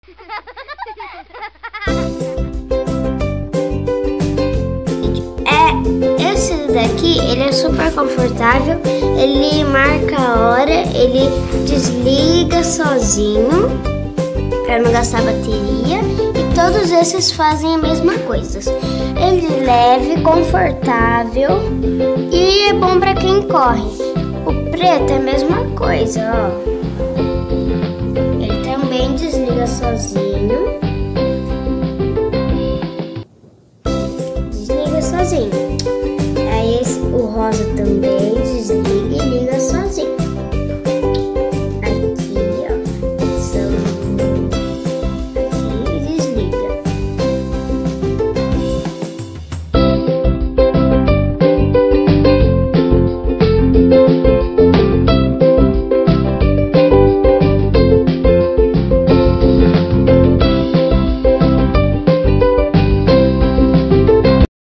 Esse daqui, ele é super confortável, ele marca a hora, ele desliga sozinho para não gastar bateria, e todos esses fazem a mesma coisa. Ele é leve, confortável e é bom para quem corre. O preto é a mesma coisa, ó. Ele também desliga sozinho.